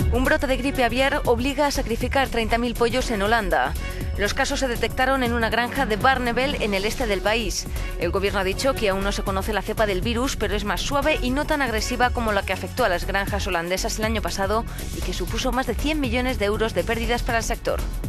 Un brote de gripe aviar obliga a sacrificar 30.000 pollos en Holanda. Los casos se detectaron en una granja de Barneveld, en el este del país. El gobierno ha dicho que aún no se conoce la cepa del virus, pero es más suave y no tan agresiva como la que afectó a las granjas holandesas el año pasado y que supuso más de 100 millones de euros de pérdidas para el sector.